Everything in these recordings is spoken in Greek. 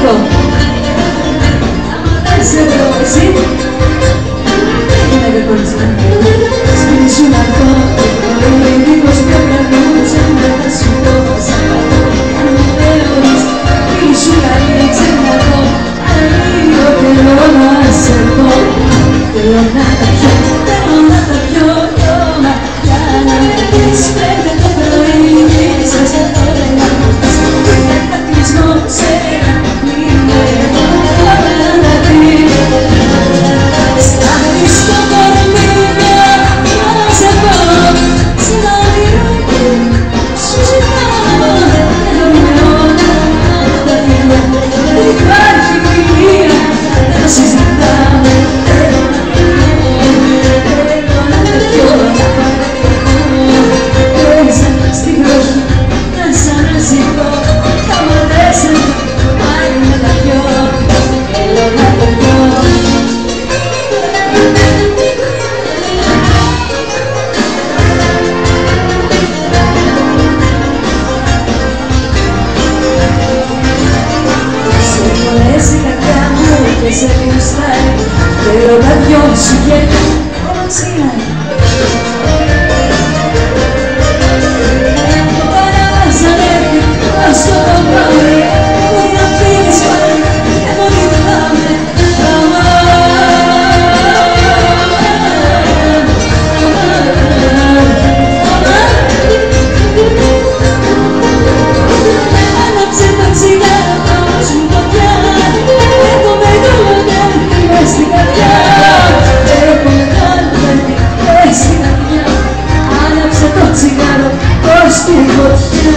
βρω. Δεν σε βρω εσύ. Είναι κορίτσι μου. Σπίτι σου να βρω. Το πρωί δίχως πιο κρατούσε να τα σου πω. Σ' αγαπώ κι αν μου θεωρείς ήσου καλή ξεχνατώ. Αλλά λίγο θέλω να σε πω. Θέλω να τα πιω, θέλω να τα πιω ακόμα. Για να με πεις πέντε το πρωί ίσως θα το έλεγα. Θα κλεισμό σε ένα μήνυμα εγώ όλα να δεις. Στάθεις στο κορμί μου να σε πω. Σ' ένα όνειρο εκεί σου ζητάω. Θέλω με όλα τα φιλιά. Δεν υπάρχει φιλία, δεν το συζητάμε. Σε γουστάει, θέλω να διώσω και όλα ξυλάει. Παράζανε ως το πρωί που θα φύγεις πάλι και το λυπάμαι. Άναψε το τσιγάρο σου το πιάνει. Στην καρδιά, έχω μεγάλο παιδί, στην καρδιά. Άναψε το τσιγάρο, ως τη φωτιά.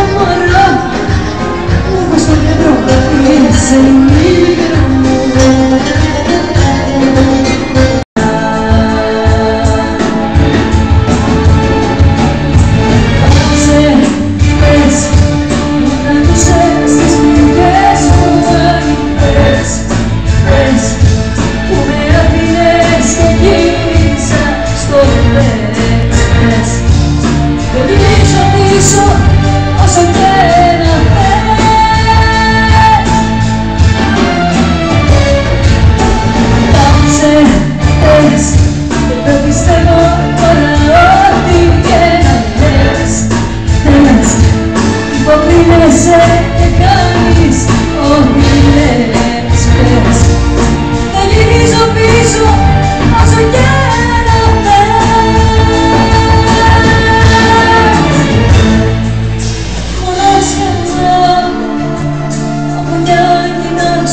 Sei libero.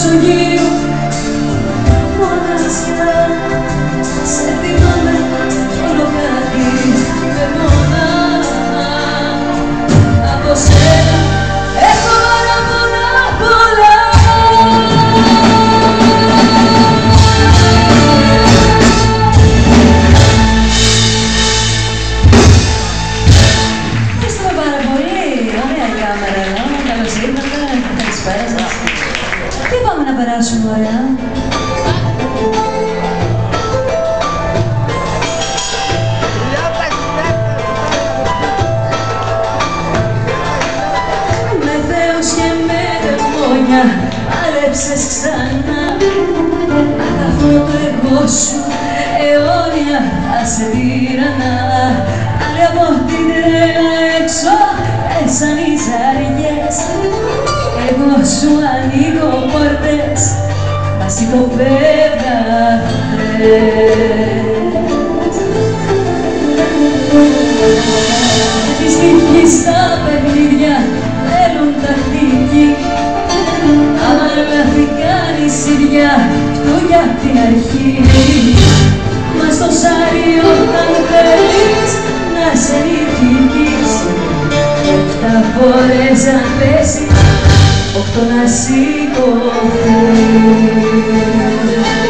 Μεσογείου μοναξιά, σε θυμάμαι κι όλο κάτι με μόνα. Από σένα έχω παραπονά πολλά. Ευχαριστούμε πάρα πολύ. Ωραία η κάμερα εδώ. Καλώς ήρθατε. Καλησπέρα σας. Τι πάμε να περάσουμε ωραία. Με Θεός και με δαιμόνια πάλεψες ξανά. Αυτό το εγώ σου αιώνια θα σε τύραννα. Άλλοι από την τρέλα έξω πέσαν οι ζαριές. Εγώ σου ανοίγω πόρτες, μαζί το πέμπταθες. Της τύχης στα παιχνίδια θέλουν τακτική. Άμα λάθηκαν οι σίδια, φτωχιά απ' την αρχή. Μα στο σάρι όταν θέλεις να σε νικήσεις, 7 φορές να πέσει, 8 να σηκωθείς.